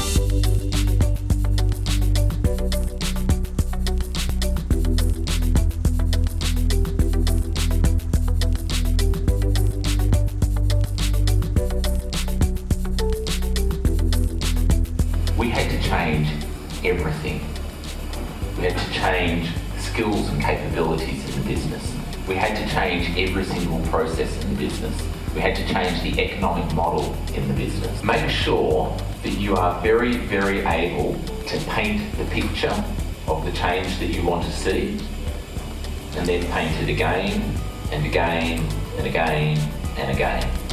We had to change everything. We had to change skills and capabilities in the business. We had to change every single process in the business. We had to change the economic model in the business. Make sure that you are very, very able to paint the picture of the change that you want to see, and then paint it again and again and again and again.